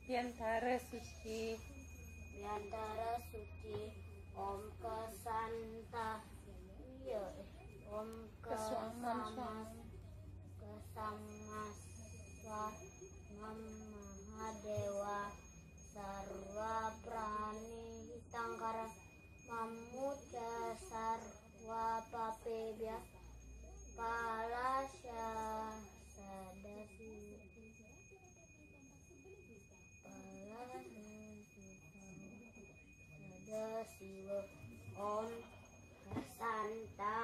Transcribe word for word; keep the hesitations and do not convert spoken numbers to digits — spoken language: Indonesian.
Diantara suci, Diantara suci Om Kesanta, iya, Om kesuaman Kesamas, suami, Kesamaswa Mahadewa Sarwa Prani Tangkara Mamuja Sarwa Papebya Palasya Sadasi Palasya Sadasiwa Om Kesanta